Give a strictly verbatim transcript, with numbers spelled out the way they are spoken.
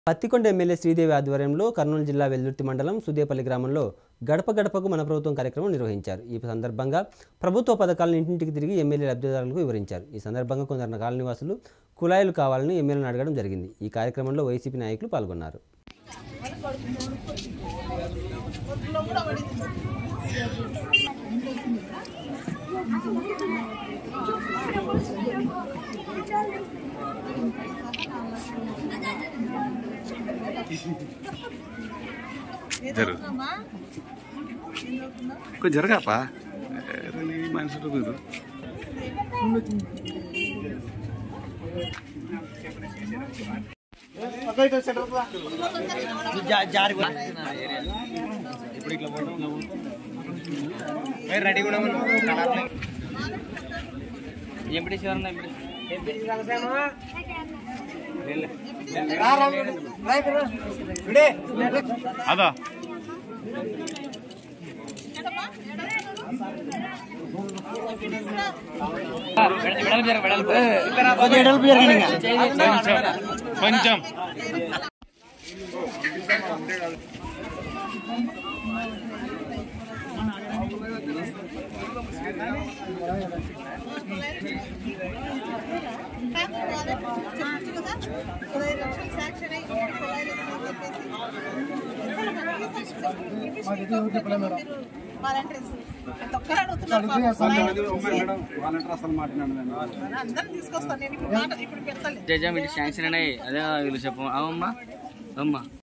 Pattikonda MLA Sridevi ఆధ్వర్యంలో కర్నూలు జిల్లా వెల్దుర్తి మండలం సుదేపల్లి గ్రామంలో గడప గడపకు మన ప్రభుత్వం కార్యక్రమం నిర్వహించారు. ఈ సందర్భంగా ప్రభుత్వ పథకాలను ఇంటింటికి తిరిగి ఎమ్మెల్యే లబ్ధిదారులకు వివరించారు. ఈ సందర్భంగా కొందరు కాలనీ వాసులు కుళాయిలు కావాలని ఎమ్మెల్యేను అడగడం జరిగింది. ఈ కార్యక్రమంలో వైసీపీ నాయకులు పాల్గొన్నారు. జరు కొంచెం జరగాపా మనుషులు కుదు రెడీ కూడా ఎంపీటీసీ అదా కొంచెం శాంక్షన్ అయినాయి. అదే వీళ్ళు చెప్పు. అమ్మా అమ్మా